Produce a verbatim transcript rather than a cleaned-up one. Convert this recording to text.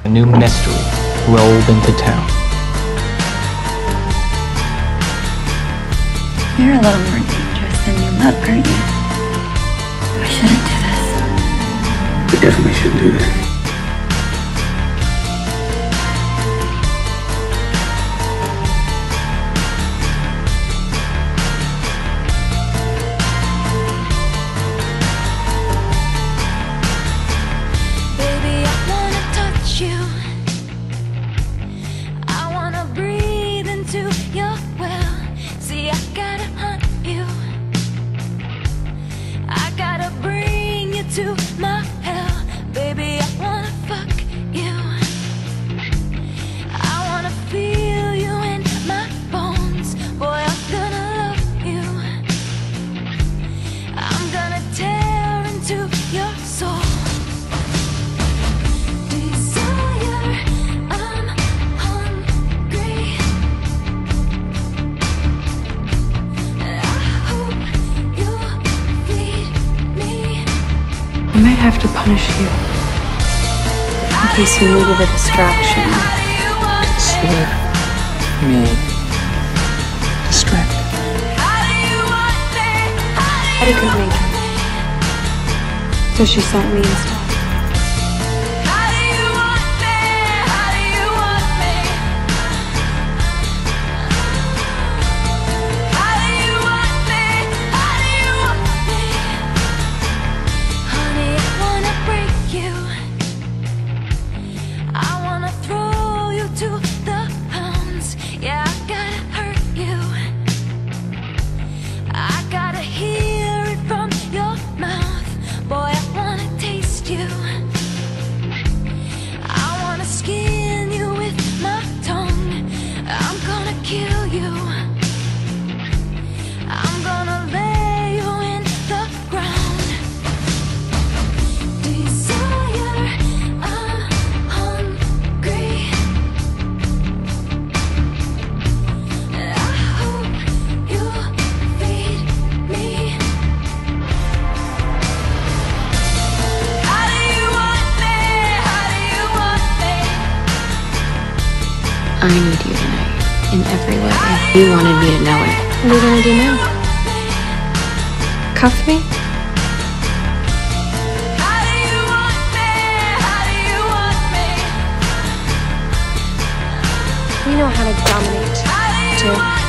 a new mystery rolled into town. You're a little more dangerous than you look, aren't you? We shouldn't do this. We definitely shouldn't do this. To my hell, baby, I wanna fuck you. I wanna feel you in my bones. Boy, I'm gonna love you. I'm gonna tear into your soul. Desire, I'm hungry. And I hope you'll feed me. I might have to punish you, in case you needed a distraction. Consider me distracted. Eddie could make her. So she sent me instead. I need you tonight, in every way. You wanted me to know it. What are you gonna do now? Cuff me? We know how to dominate, too.